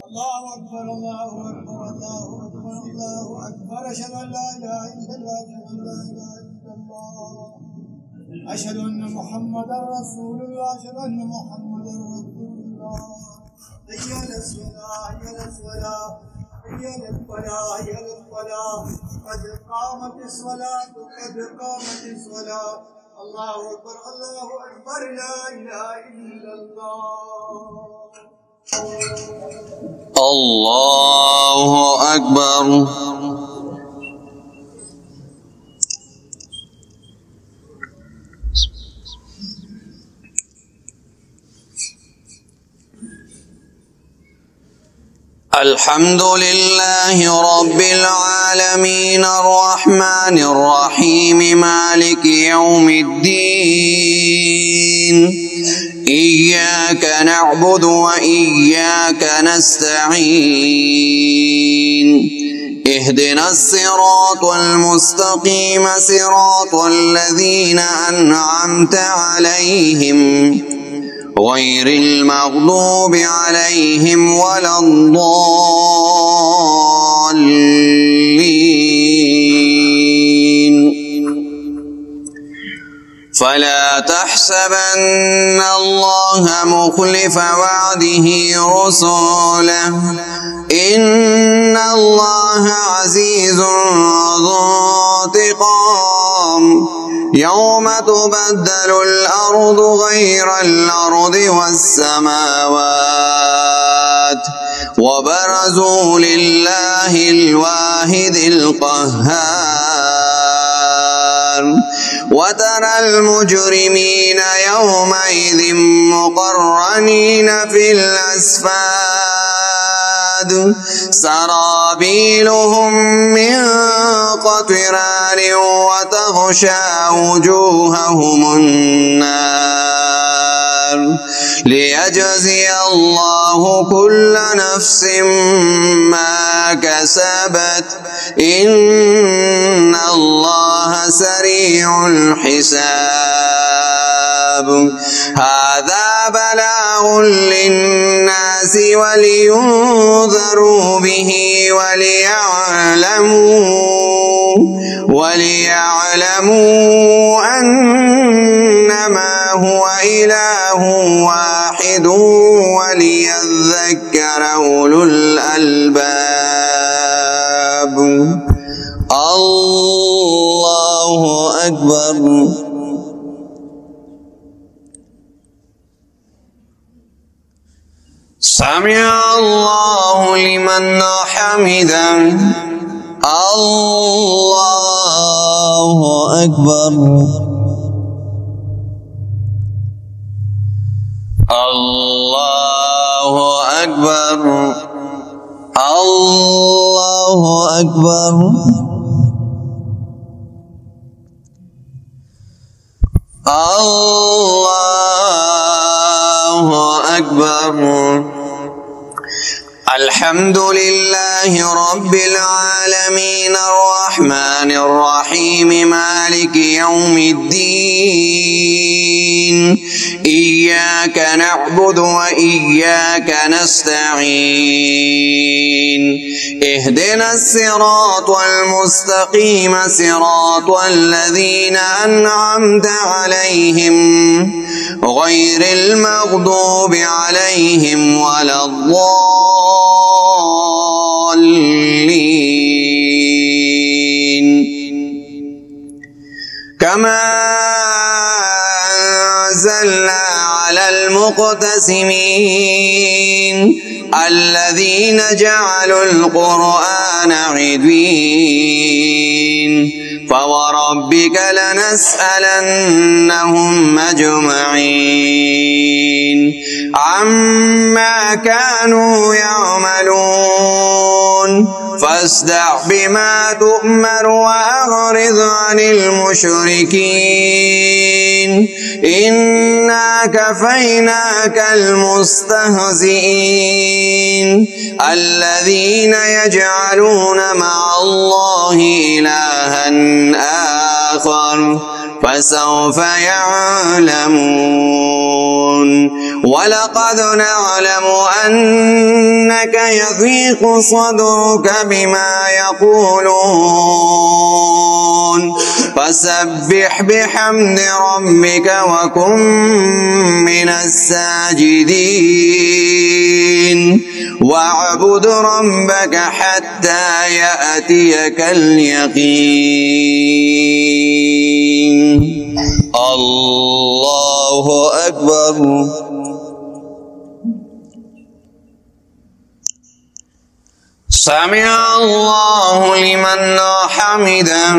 الله أكبر الله أكبر الله أكبر الله أكبر أشهد أن لا إله إلا الله أشهد أن محمدا رسول الله أشهد أن محمدا رسول الله حي على الصلاة حي على الصلاة حي على الفلاح حي على الفلاح قد قامت الصلاة قد قامت الصلاة الله أكبر لا إله إلا الله الله أكبر. الحمد لله رب العالمين الرحمن الرحيم مالك يوم الدين إياك نعبد وإياك نستعين اهدنا الصراط المستقيم صراط الذين أنعمت عليهم غير المغضوب عليهم ولا الضالين. فلا تحسبن الله مخلف وعده رسله إن الله عزيز ذو انتقام يوم تبدل الأرض غير الأرض والسماوات وبرزوا لله الواحد القهار وترى المجرمين يومئذ مقرنين في الأصفاد سرابيلهم من قطران وتغشى وجوههم النار ليجزي الله كل نفس ما كسبت إن الله سريع الحساب. هذا بلاغ للناس ولينذروا به وليعلموا أنما هو إله واحد وليذكر أولو الألباب. الله أكبر. سمع الله لمن حمده. الله أكبر. الله أكبر. الله أكبر. الله أكبر. الحمد لله رب العالمين الرحمن الرحيم مالك يوم الدين إياك نعبد وإياك نستعين اهدنا الصراط المستقيم صراط الذين أنعمت عليهم غير المغضوب عليهم ولا الضالين. كما أنزلنا على المقتسمين الذين جعلوا القرآن عضين فوربك لنسألنهم أجمعين عما كانوا يعملون فاصدع بما تؤمر وأعرض عن المشركين إنا كفيناك المستهزئين الذين يجعلون مع الله إلها آخر فسوف يعلمون. ولقد نعلم أنك يضيق صدرك بما يقولون فسبح بحمد ربك وكن من الساجدين واعبد ربك حتى يأتيك اليقين. الله أكبر. سمع الله لمن حمده.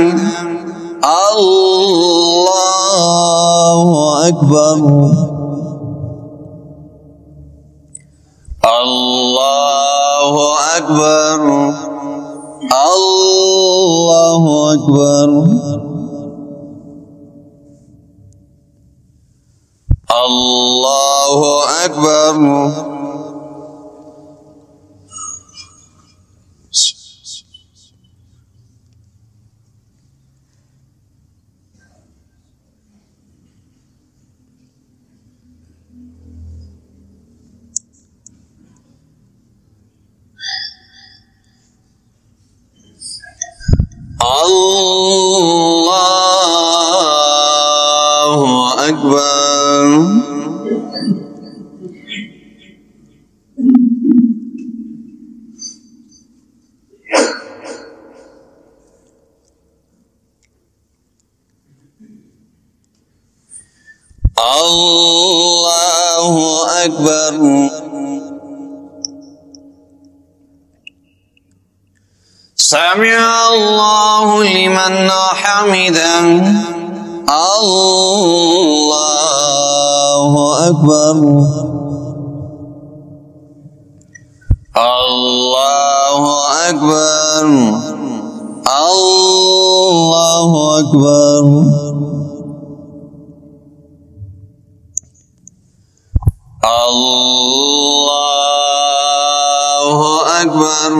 الله أكبر. الله أكبر. الله أكبر. الله أكبر. الله أكبر. الله أكبر. سمع الله لمن حمده. الله أكبر. الله أكبر. الله أكبر. الله أكبر.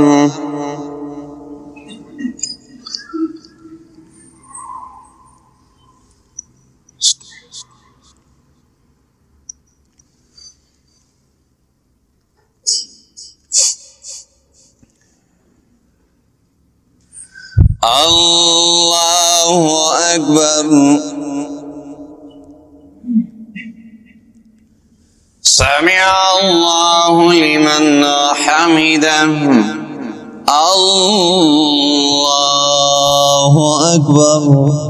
الله أكبر. سمع الله لمن حمده. الله أكبر.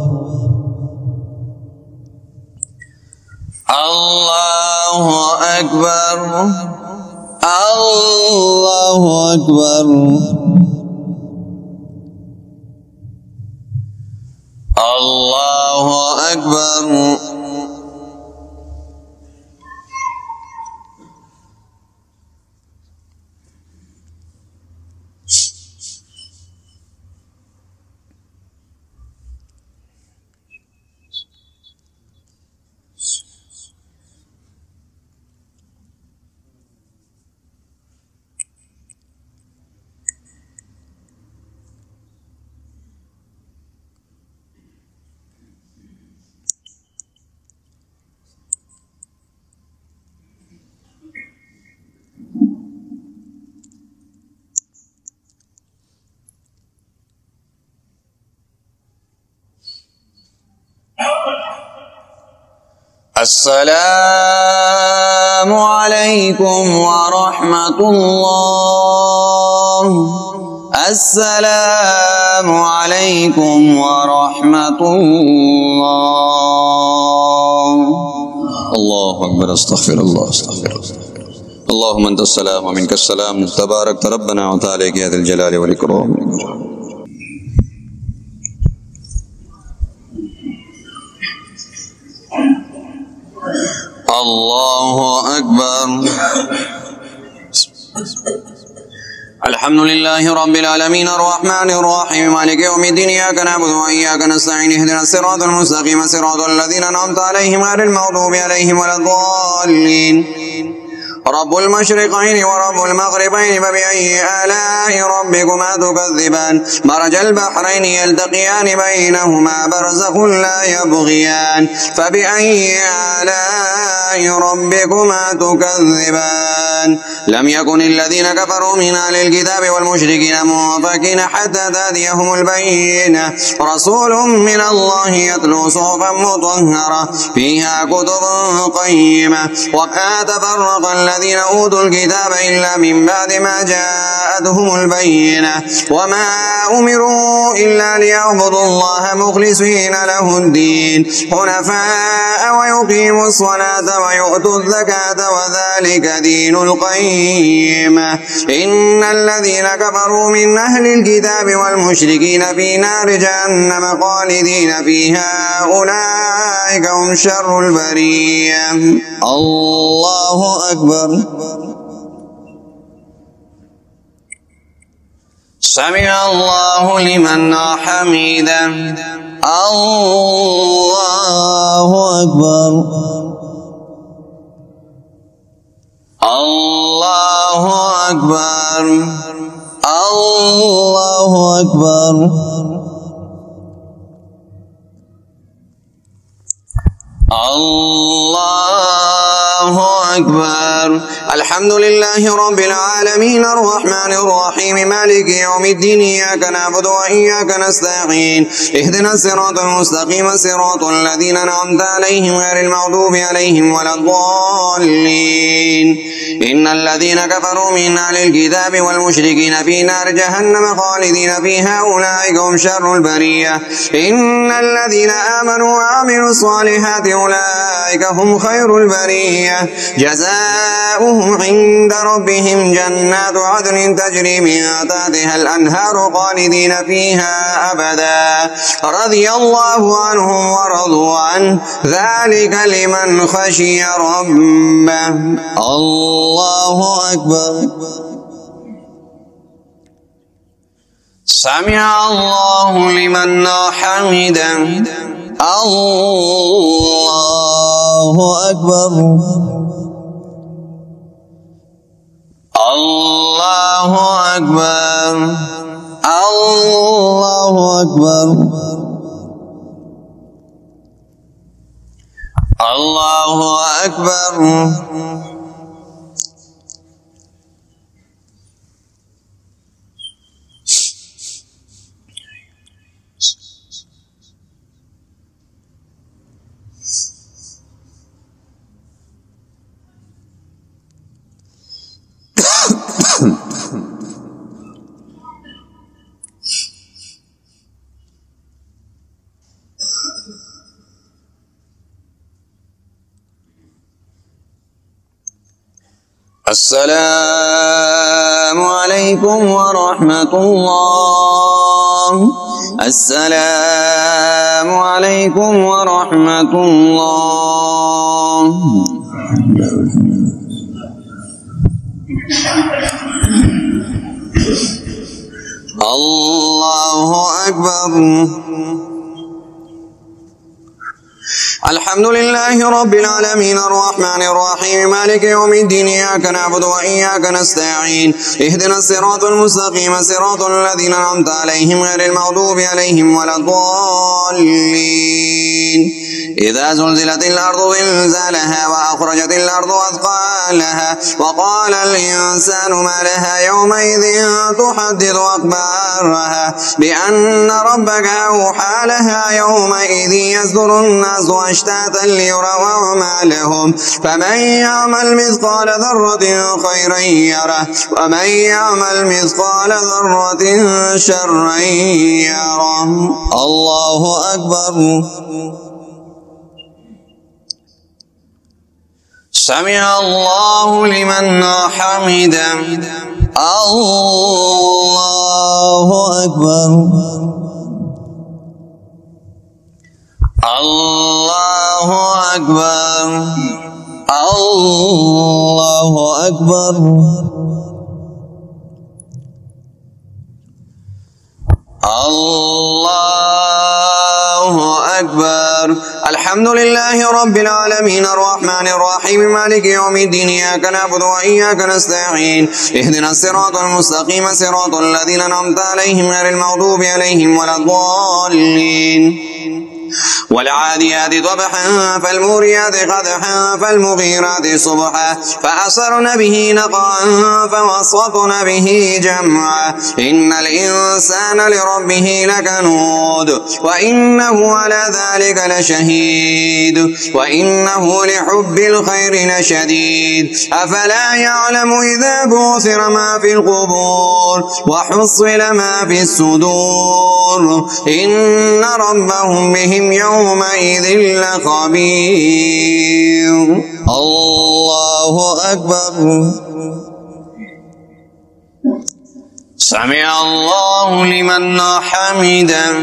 الله أكبر. الله أكبر. الله أكبر. السلام عليكم ورحمة الله. السلام عليكم ورحمة الله. الله أكبر. استغفر الله. استغفر الله. اللهم أنت السلام ومنك السلام تبارك ربنا وتعالى يا ذا الجلال والإكرام. الله أكبر. الحمد لله رب العالمين الرحمن الرحيم مالك يوم الدين إياك نعبد وإياك نستعين اهدنا الصراط المستقيم صراط الذين أنعمت عليهم غير المغضوب عليهم ولا الضالين رب المشرقين ورب المغربين فبأي آلاء ربكما تكذبان مرج البحرين يلتقيان بينهما برزخ لا يبغيان فبأي آلاء ربكما تكذبان لم يكن الذين كفروا من أهل الكتاب والمشركين منفكين حتى تأتيهم البينة رسول من الله يتلو صحفا مطهرة فيها كتب قيمة وما تفرق الذين أوتوا الكتاب إلا من بعد ما جاءتهم البينة وما أمروا إلا ليعبدوا الله مخلصين له الدين حنفاء ويقيموا الصلاة ويؤتوا الزكاة وذلك دين القيمة إن الذين كفروا من أهل الكتاب والمشركين في نار جهنم خالدين فيها أولئك هم شر البرية الله أكبر سمع الله لمن حمده الله أكبر الله أكبر الله أكبر الله أكبر الحمد لله رب العالمين الرحمن الرحيم مالك يوم الدين إياك نعبد وإياك نستعين اهدنا الصراط المستقيم صراط الذين أنعمت عليهم غير المغضوب عليهم ولا الضالين إن الذين كفروا من أهل الكتاب والمشركين في نار جهنم خالدين فيها أولئك هم شر البرية إن الذين آمنوا وعملوا الصالحات أولئك هم خير البرية جزاؤهم عند ربهم جنات عدن تجري من تحتها الأنهار خالدين فيها أبدا رضي الله عنهم ورضوا عنه ذلك لمن خشي ربه الله أكبر سمع الله لمن حمده الله أكبر الله أكبر الله أكبر الله أكبر السلام عليكم ورحمة الله السلام عليكم ورحمة الله الله أكبر الحمد لله رب العالمين الرحمن الرحيم مالك يوم الدين إياك نعبد وإياك نستعين اهدنا الصراط المستقيم صراط الذين أنعمت عليهم غير المغضوب عليهم ولا الضالين إذا زلزلت الأرض زلزالها وأخرجت الأرض أثقالها وقال الإنسان ما لها يومئذ تحدث أخبارها بأن ربك أوحى لها يومئذ يصدر الناس أشتاتا ليروا أعمالهم فمن يعمل مثقال ذرة خيرا يره ومن يعمل مثقال ذرة شرا يره الله أكبر سمع الله لمن حمده الله أكبر الله أكبر الله أكبر الله أكبر. الحمد لله رب العالمين الرحمن الرحيم مالك يوم الدين إياك نعبد وإياك نستعين اهدنا الصراط المستقيم صراط الذين أنعمت عليهم غير المغضوب عليهم ولا الضالين. والعاديات ضبحا فالموريات قدحا فالمغيرات صبحا فأثرن به نقعا فوسطن به جمعا إن الإنسان لربه لكنود وإنه على ذلك لشهيد وإنه لحب الخير لشديد أفلا يعلم إذا بعثر ما في القبور وحصل ما في الصدور إن ربهم بهم يومئذ لخبير. الله أكبر. سمع الله لمن حمده.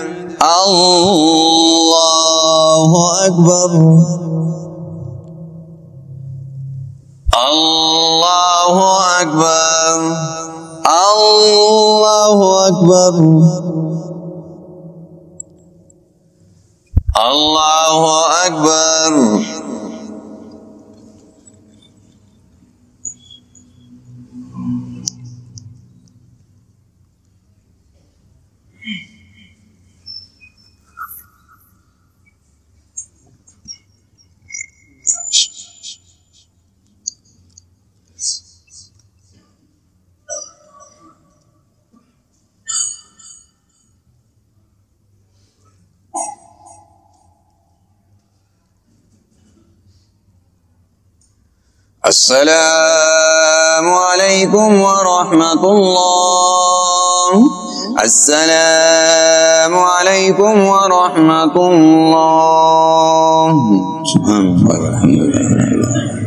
الله أكبر. الله أكبر. الله أكبر. الله أكبر. السلام عليكم ورحمة الله. السلام عليكم ورحمة الله. سبحان الله والحمد لله.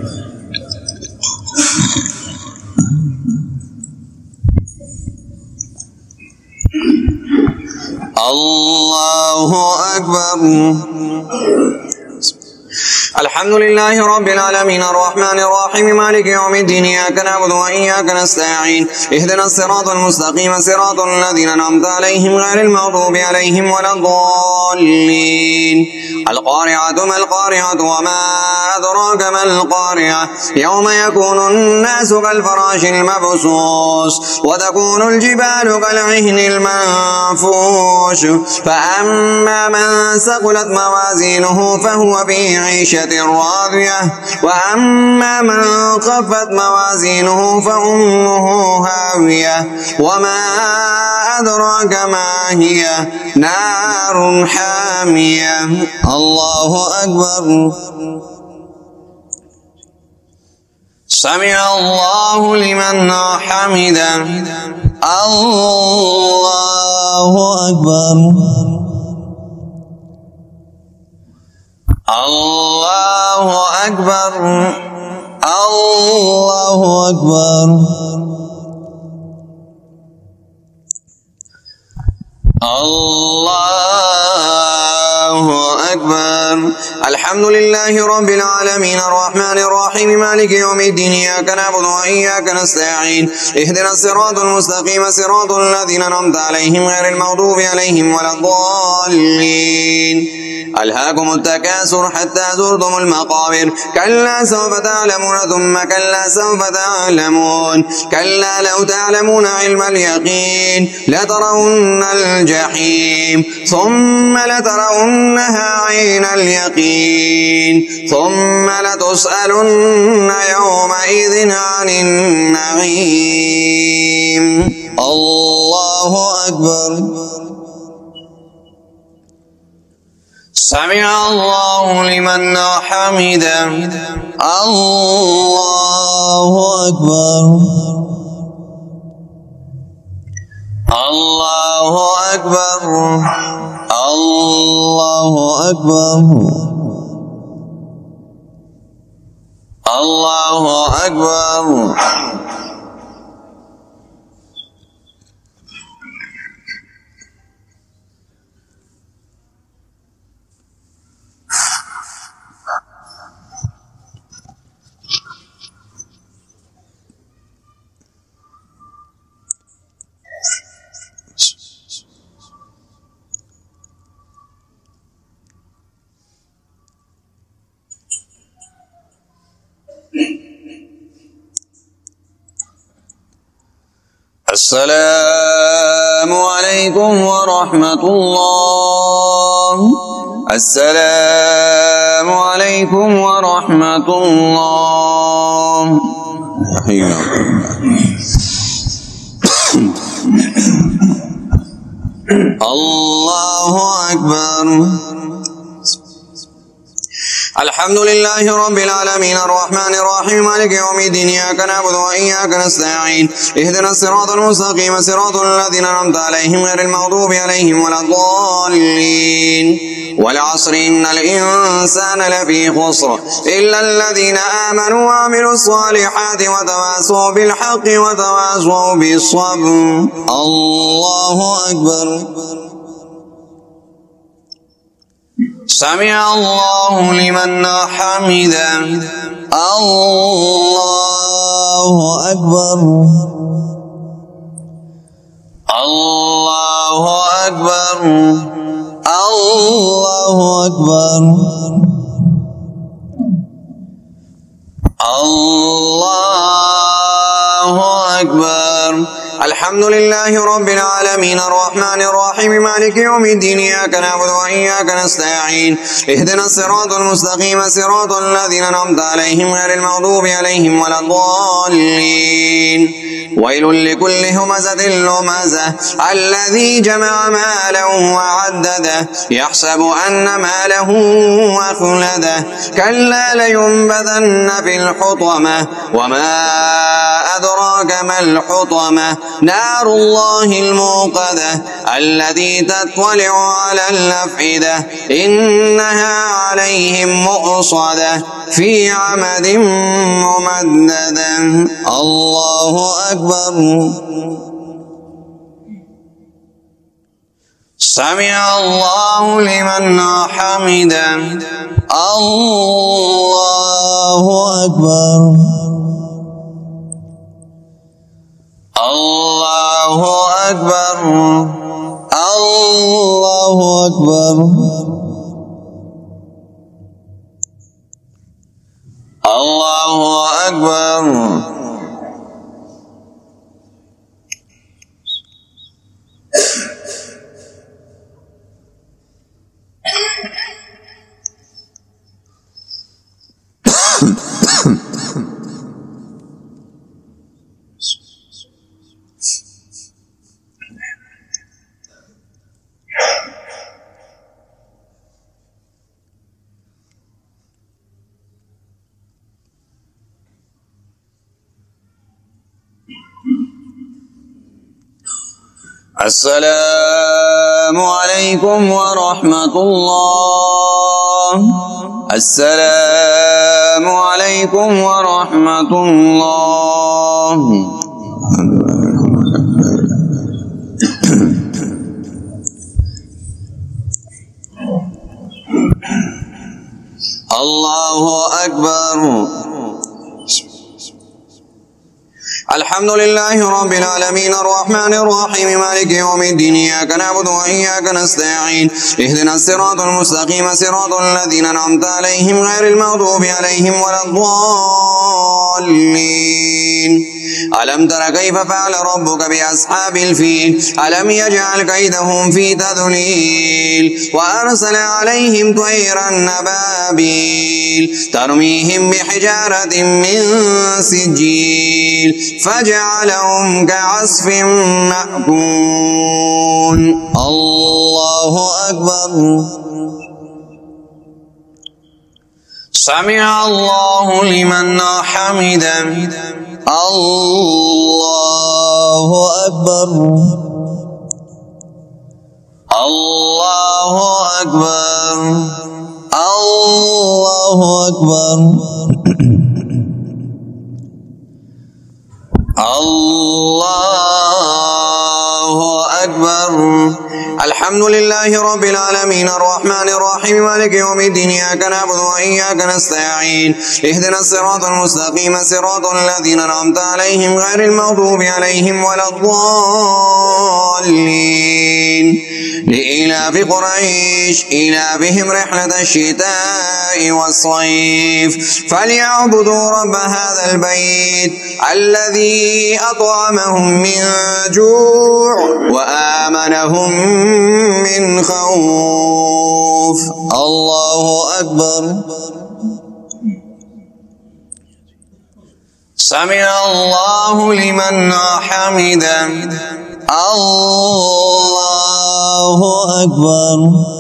الله أكبر. الحمد لله رب العالمين الرحمن الرحيم مالك يوم الدين إياك نعبد وإياك نستعين اهدنا الصراط المستقيم صراط الذين أنعمت عليهم غير المغضوب عليهم ولا الضالين. القارعة ما القارعة وما أدراك ما القارعة يوم يكون الناس كالفراش المبثوث وتكون الجبال كالعهن المنفوش فأما من ثقلت موازينه فهو في عيشة راضية وأما من خفت موازينه فأمه هاوية وما أدراك ما هي نار حامية. الله أكبر. سمع الله لمن حمده. الله أكبر. الله أكبر. الله أكبر. الله أكبر. الحمد لله رب العالمين الرحمن الرحيم مالك يوم الدين إياك نعبد وإياك نستعين اهدنا الصراط المستقيم صراط الذين أنعمت عليهم غير المغضوب عليهم ولا الضالين. ألهاكم التكاثر حتى زرتم المقابر كلا سوف تعلمون ثم كلا سوف تعلمون كلا لو تعلمون علم اليقين لترون الجحيم ثم لترونها عين اليقين ثم لتسألن يومئذ عن النعيم. الله أكبر. سمع الله لمن حمده. الله أكبر. الله أكبر. الله أكبر. الله أكبر. السلام عليكم ورحمة الله. السلام عليكم ورحمة الله. الله أكبر. الحمد لله رب العالمين الرحمن الرحيم مالك يوم الدين إياك نعبد وإياك نستعين اهدنا الصراط المستقيم صراط الذين أنعمت عليهم غير المغضوب عليهم ولا الضالين. والعصر إن الإنسان لفي خسر إلا الذين آمنوا وعملوا الصالحات وتواصوا بالحق وتواصوا بالصبر. الله أكبر. سمع الله لمن حمده. الله أكبر. الله أكبر. الله أكبر. الله أكبر. الحمد لله رب العالمين الرحمن الرحيم مالك يوم الدين إياك نعبد وإياك نستعين اهدنا الصراط المستقيم صراط الذين أنعمت عليهم غير المغضوب عليهم ولا الضالين. ويل لكل همزة لمزة الذي جمع ماله وعدده يحسب أن ماله أخلده كلا لينبذن في الحطمة وما أدراك ما الحطمة نار الله الموقدة التي تطلع على الأفئدة إنها عليهم مؤصدة في عمد ممددة. الله أكبر. سمع الله لمن حمده. الله أكبر. الله أكبر. الله أكبر. الله أكبر. السلام عليكم ورحمة الله. السلام عليكم ورحمة الله. الله أكبر. الحمد لله رب العالمين الرحمن الرحيم مالك يوم الدين إياك نعبد وإياك نستعين اهدنا الصراط المستقيم صراط الذين أنعمت عليهم غير المغضوب عليهم ولا الضالين. ألم تر كيف فعل ربك بأصحاب الفيل ألم يجعل كيدهم في تضليل وأرسل عليهم طيرا أبابيل ترميهم بحجارة من سجيل فجعلهم كعصف مأكول. الله أكبر. سمع الله لمن حمده. الله أكبر. الله أكبر. الله أكبر. الله أكبر. الحمد لله رب العالمين الرحمن الرحيم مالك يوم الدين إياك نعبد وإياك نستعين اهدنا الصراط المستقيم صراط الذين أنعمت عليهم غير المغضوب عليهم ولا الضالين. لإيلاف قريش إيلافهم رحلة الشتاء والصيف فليعبدوا رب هذا البيت الذي أطعمهم من جوع وآمنهم من خوف. الله أكبر. سمع الله لمن حمده. الله أكبر.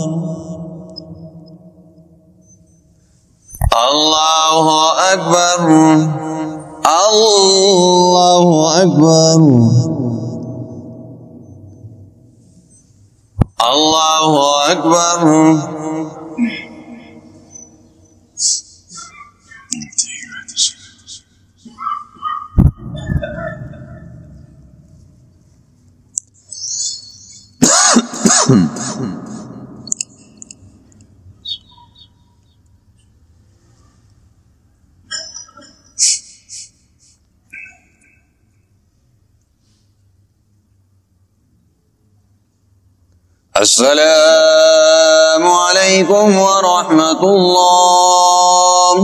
الله أكبر. الله أكبر. الله أكبر. السلام عليكم ورحمة الله.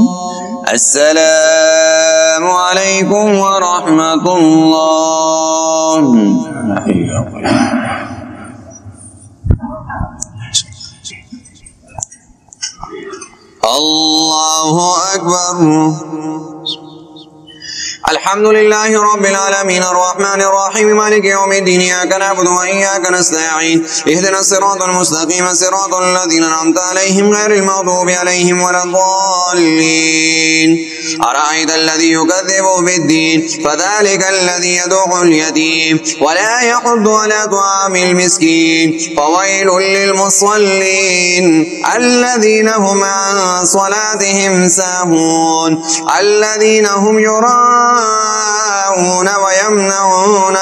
السلام عليكم ورحمة الله. الله أكبر. الحمد لله رب العالمين الرحمن الرحيم مالك يوم الدين إياك نعبد وإياك نستعين اهدنا الصراط المستقيم صراط الذين أنعمت عليهم غير المغضوب عليهم ولا الضالين. أرأيت الذي يكذب بالدين فذلك الذي يدعو اليتيم ولا يحض على طعام المسكين فويل للمصلين الذين هم عن صلاتهم ساهون الذين هم يراءون ويمنعون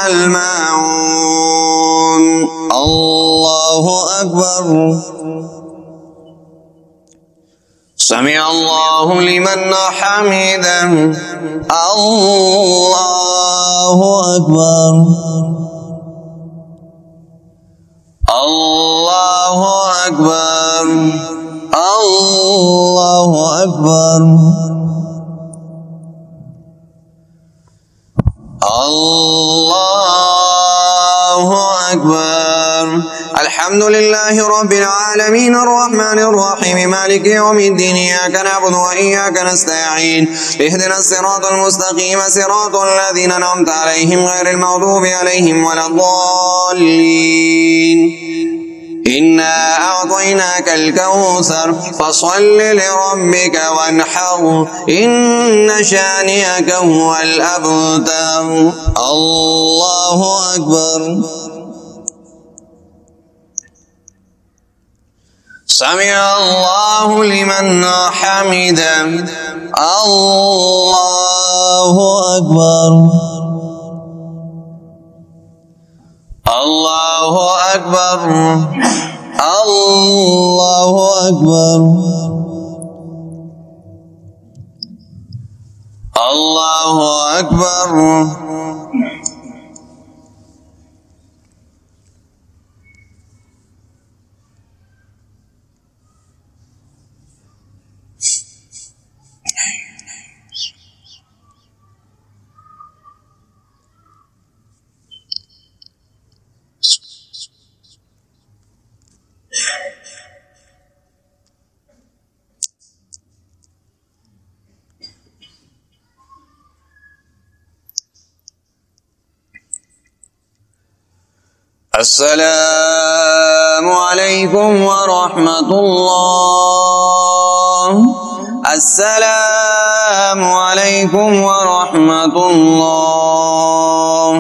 الماعون. الله أكبر. سمع الله لمن حمده. الله أكبر. الله أكبر. الله أكبر. الله أكبر. الحمد لله رب العالمين الرحمن الرحيم مالك يوم الدين إياك نعبد وإياك نستعين اهدنا الصراط المستقيم صراط الذين أنعمت عليهم غير المغضوب عليهم ولا الضالين. إنا أعطيناك الكوثر فصل لربك وانحر إن شانئك هو الأبتر. الله أكبر. سمع الله لمن حمده. الله أكبر. الله أكبر. الله أكبر. الله أكبر. السلام عليكم ورحمة الله. السلام عليكم ورحمة الله.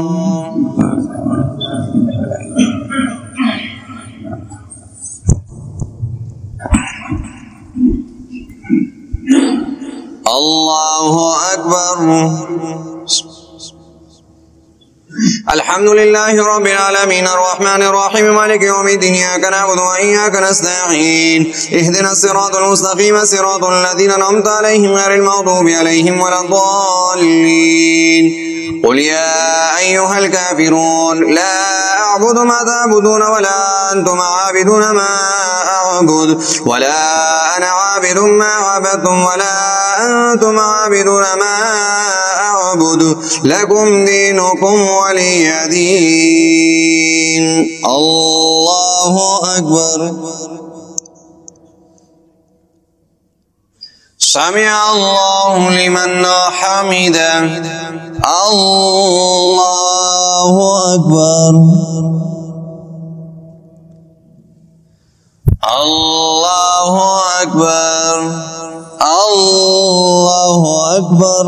الله أكبر. الحمد لله رب العالمين الرحمن الرحيم مالك يوم الدين إياك نعبد وإياك نستعين اهدنا الصراط المستقيم صراط الذين أنعمت عليهم غير المغضوب عليهم ولا الضالين. قل يا أيها الكافرون لا أعبد ما تعبدون ولا أنتم عابدون ما أعبد ولا أنا عابد ما عبدتم ولا أنتم عابدون ما أعبد لكم دينكم ولي دين. الله أكبر. سمع الله لمن حمده. الله أكبر. الله أكبر. الله أكبر.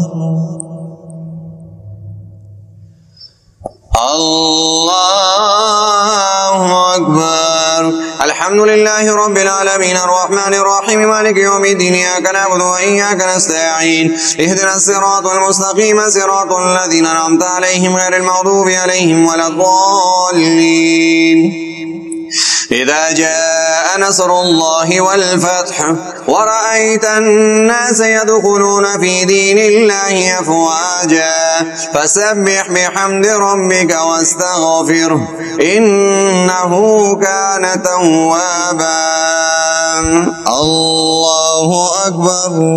الله أكبر. الحمد لله رب العالمين الرحمن الرحيم مالك يوم الدين إياك نعبد وإياك نستعين اهدنا الصراط المستقيم صراط الذين أنعمت عليهم غير المغضوب عليهم ولا الضالين. إذا جاء نصر الله والفتح ورأيت الناس يدخلون في دين الله أفواجا فسبح بحمد ربك واستغفره إنه كان توابا. الله أكبر.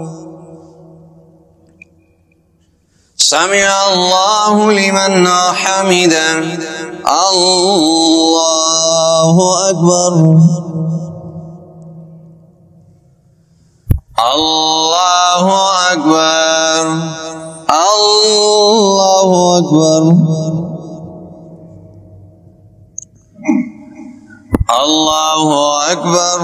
سمع الله لمن حمده. الله أكبر. الله أكبر. الله أكبر. الله أكبر.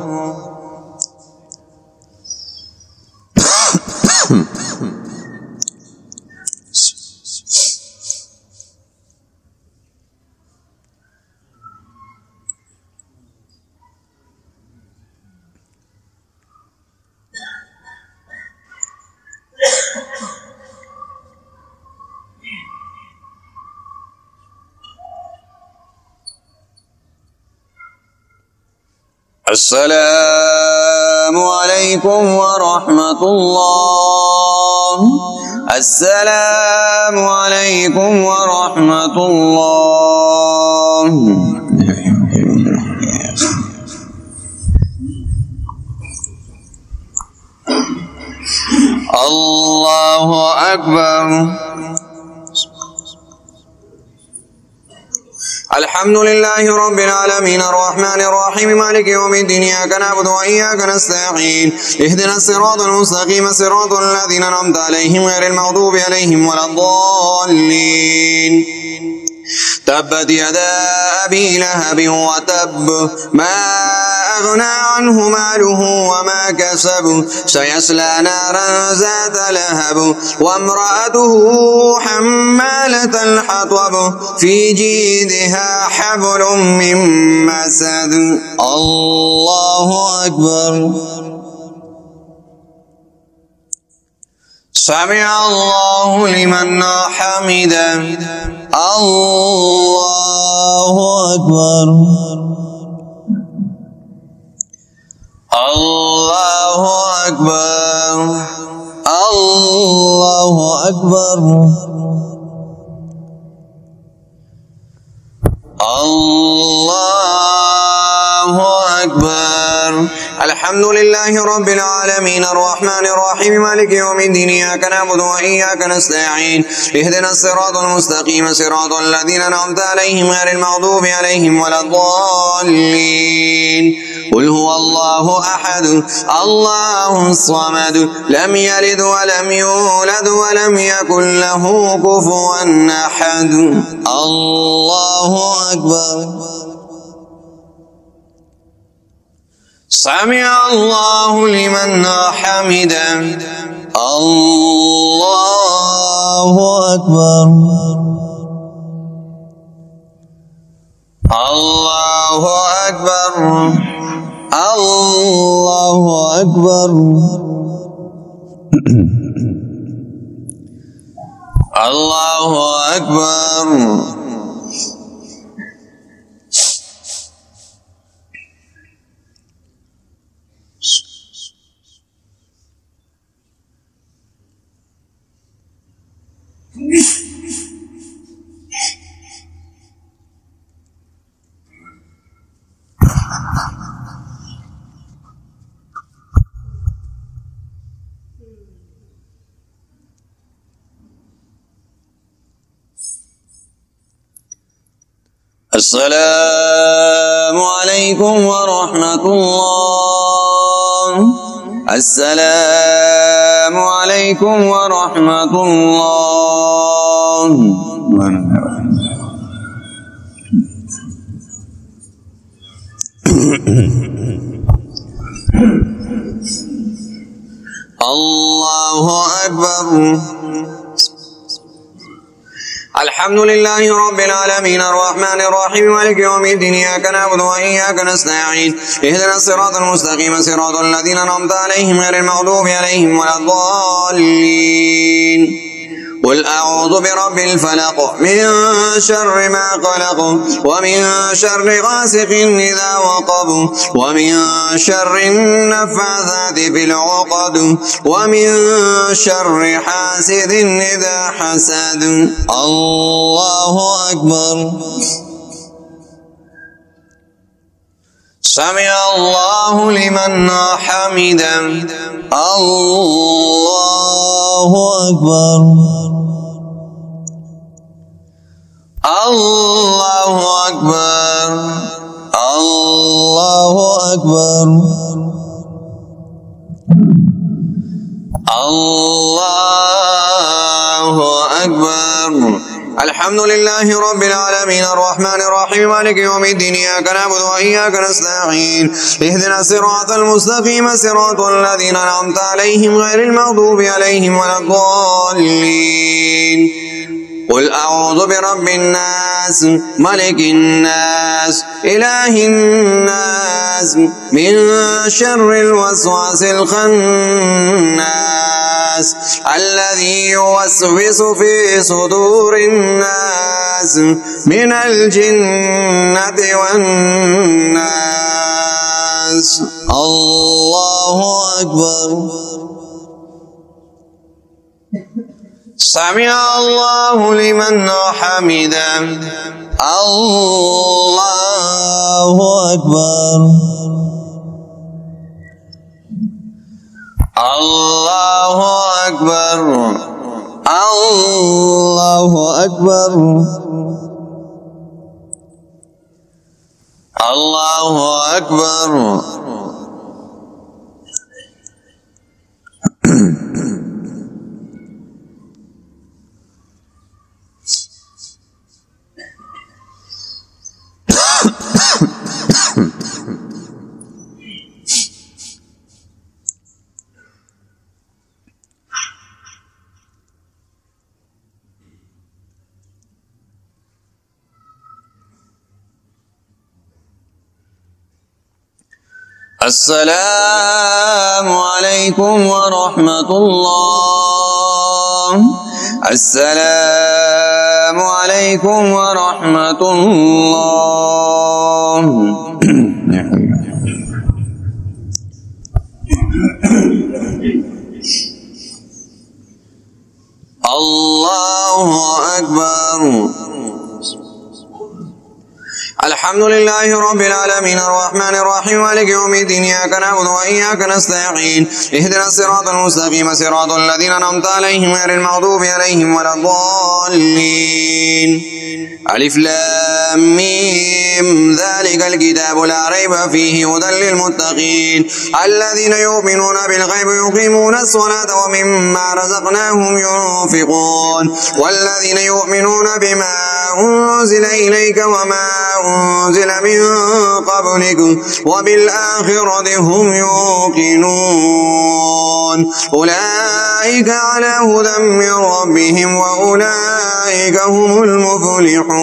السلام عليكم ورحمة الله. السلام عليكم ورحمة الله. الله أكبر. الحمد لله رب العالمين الرحمن الرحيم مالك يوم الدين إياك نعبد وإياك نستعين اهدنا الصراط المستقيم صراط الذين أنعمت عليهم غير المغضوب عليهم ولا الضالين. تبت يدا أبي لهب وتب ما أغنى عنه ماله وما كسب سيصلى نارا ذات لهب وامرأته حمالة الحطب في جيدها حبل من مسد. الله أكبر. سمع الله لمن حمده. الله أكبر. الله أكبر. الله أكبر. الله أكبر. الحمد لله رب العالمين الرحمن الرحيم مالك يوم الدين إياك نعبد وإياك نستعين اهدنا الصراط المستقيم صراط الذين أنعمت عليهم غير المغضوب عليهم ولا الضالين. قل هو الله أحد الله الصمد لم يلد ولم يولد ولم يكن له كفوا أحد. الله أكبر. سمع الله لمن حمده. الله أكبر. الله أكبر. الله أكبر. الله أكبر. السلام عليكم ورحمة الله. السلام عليكم ورحمة الله. الله أكبر. الحمد لله رب العالمين الرحمن الرحيم مالك يوم الدين إياك نعبد وإياك نستعين اهدنا الصراط المستقيم صراط الذين أنعمت عليهم غير المغضوب عليهم ولا الضالين. قل أعوذ برب الفلق من شر ما خلق ومن شر غاسق إذا وقب ومن شر النفاثات في العقد ومن شر حاسد إذا حسد. الله أكبر. سمع الله لمن حمده. الله أكبر. الله أكبر. الله أكبر. الله أكبر. الحمد لله رب العالمين الرحمن الرحيم مالك يوم الدين إياك نعبد وإياك نستعين اهدنا الصراط المستقيم صراط الذين أنعمت عليهم غير المغضوب عليهم ولا الضالين. قل أعوذ برب الناس ملك الناس إله الناس من شر الوسواس الخناس الذي يوسوس في صدور الناس من الجنة والناس. الله أكبر. سمع الله لمن حمده. الله أكبر. الله أكبر. الله أكبر. الله أكبر. السلام عليكم ورحمة الله. السلام عليكم ورحمة الله. الله أكبر. الحمد لله رب العالمين الرحمن الرحيم مالك يوم الدين إياك نعبد وإياك نستعين اهدنا الصراط المستقيم صراط الذين أنعمت عليهم غير المغضوب عليهم ولا الضالين. ألف لام ميم ذلك الكتاب لا ريب فيه هدى للمتقين الذين يؤمنون بالغيب ويقيمون الصلاة ومما رزقناهم ينفقون والذين يؤمنون بما أنزل إليك وما أنزل من قبلك وبالآخرة هم يوقنون أولئك على هدى من ربهم وأولئك هم المفلحون.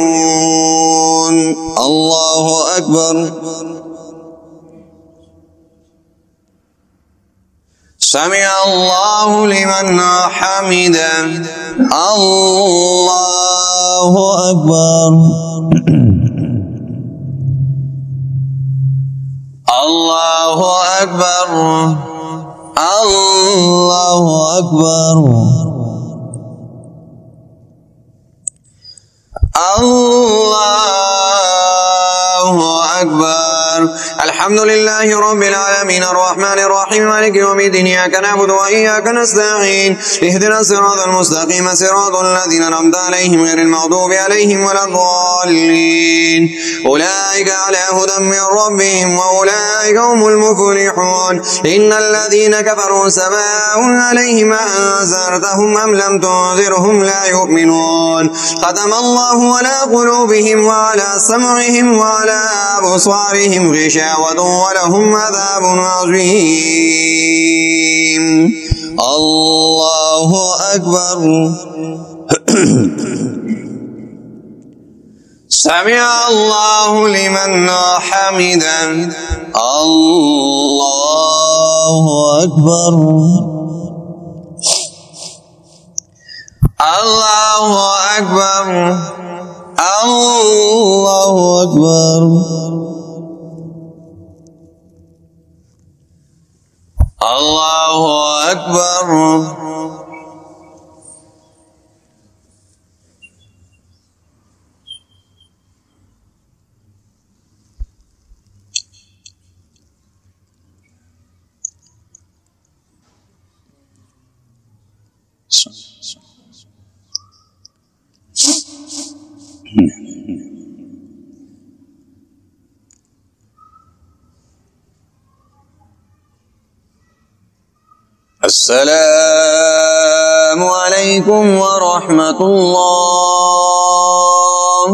الله أكبر. سمع الله لمن حمده. الله أكبر. الله أكبر. الله أكبر. أكبر. الحمد لله رب العالمين الرحمن الرحيم مالك يوم الدين إياك نعبد وإياك نستعين اهدنا الصراط المستقيم صراط الذين أنعمت عليهم غير المغضوب عليهم ولا الضالين أولئك على هدى من ربهم وأولئك هم المفلحون. إن الذين كفروا سواء عليهم أنذرتهم أم لم تنذرهم لا يؤمنون. ختم الله على قلوبهم وعلى سمعهم وعلى أبصارهم غشاوة ولهم عذاب عظيم. الله أكبر. سمع الله لمن حمده. الله أكبر. الله أكبر. الله أكبر. الله أكبر. السلام عليكم ورحمة الله.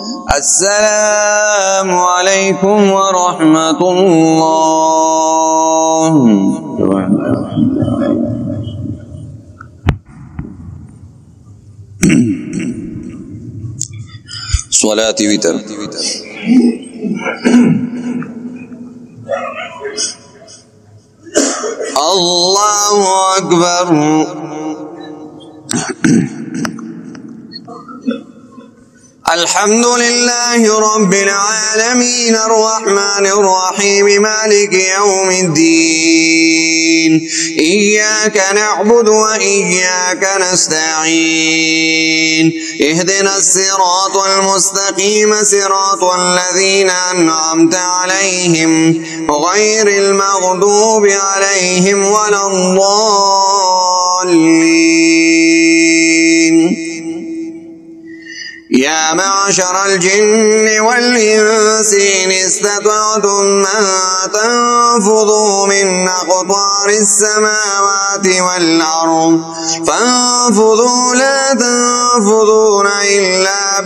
السلام عليكم ورحمة الله. صلاة وتر. الله أكبر. الحمد لله رب العالمين الرحمن الرحيم مالك يوم الدين إياك نعبد وإياك نستعين اهدنا الصراط المستقيم صراط الذين أنعمت عليهم غير المغضوب عليهم ولا الضالين. يا معشر الجن والإنس إن استطعتم أن تنفذوا من أقطار السماوات والأرض فانفذوا لا تنفذون إلا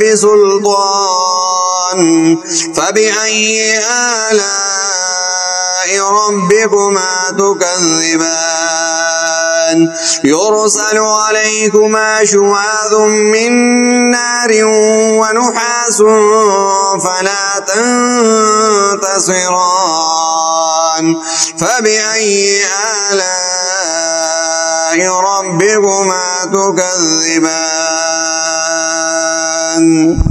بسلطان. فبأي آلاء ربكما تكذبان؟ يرسل عليكما شواظ من نار ونحاس فلا تنتصران. فبأي آلاء ربكما تكذبان؟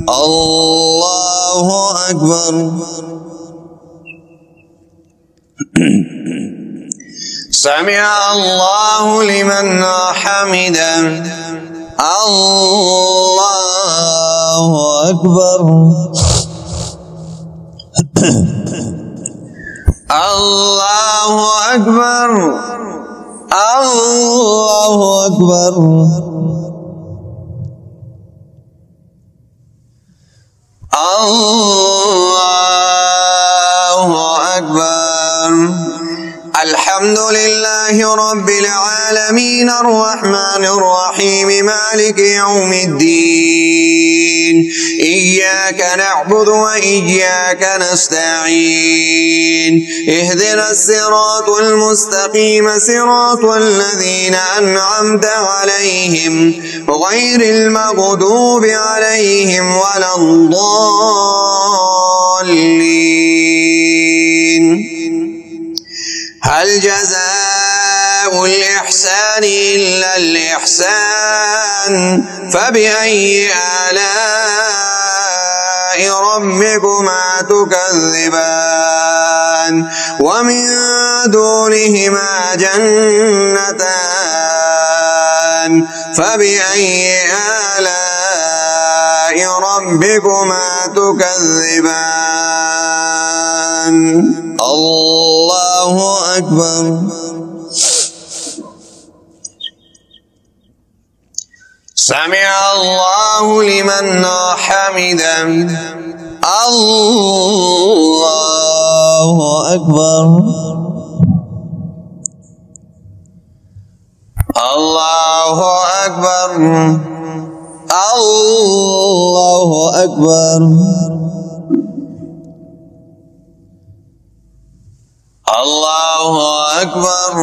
الله أكبر. سمع الله لمن حمده. الله أكبر. الله أكبر. الله أكبر. الله أكبر. الحمد لله رب العالمين الرحمن الرحيم مالك يوم الدين إياك نعبد وإياك نستعين اهدنا الصراط المستقيم صراط الذين أنعمت عليهم غير المغضوب عليهم ولا الضالين. هل جزاء الإحسان إلا الإحسان؟ فبأي آلاء ربكما تكذبان؟ ومن دونهما جنتان فبأي آلاء ربكما تكذبان الله أكبر. سمع الله لمن حمده. الله أكبر. الله أكبر. الله أكبر. الله أكبر.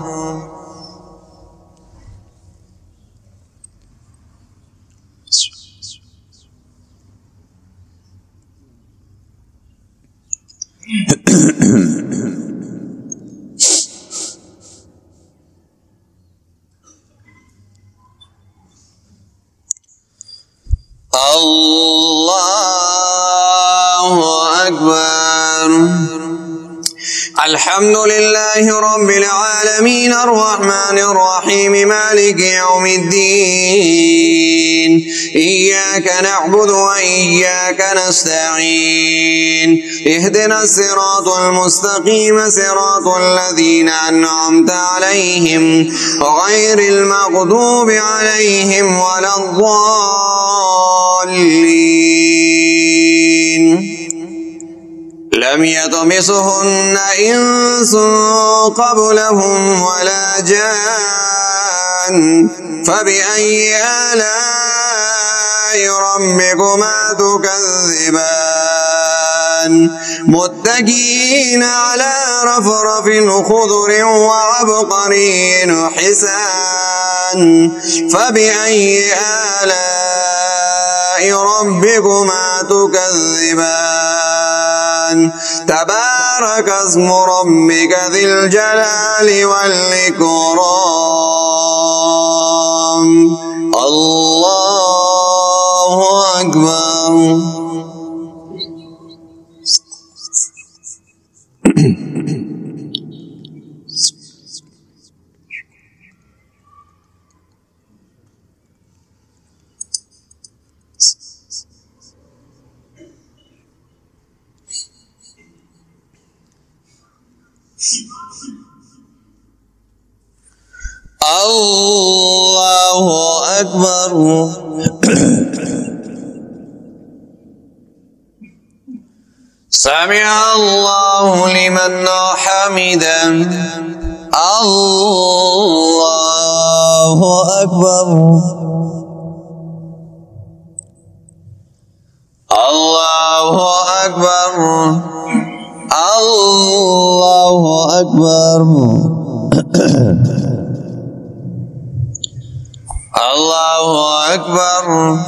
الله أكبر. الحمد لله رب العالمين الرحمن الرحيم مالك يوم الدين إياك نعبد وإياك نستعين اهدنا الصراط المستقيم صراط الذين أنعمت عليهم غير المغضوب عليهم ولا الضالين. لم يطمسهن إنس قبلهم ولا جان فبأي آلاء ربكما تكذبان متكئين على رفرف خضر وعبقري حسان فبأي آلاء ربكما تكذبان تبارك اسم ربك ذي الجلال والإكرام. الله أكبر. الله أكبر. سمع الله لمن حمده. الله أكبر. الله أكبر. الله أكبر. الله أكبر.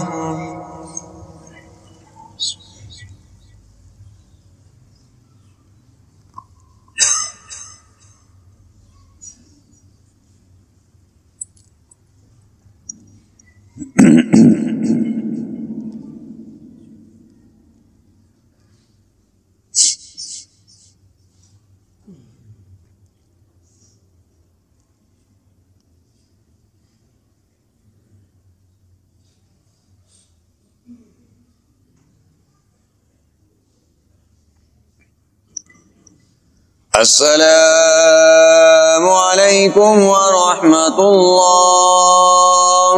السلام عليكم ورحمة الله.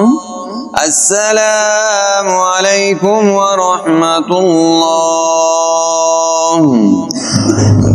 السلام عليكم ورحمة الله.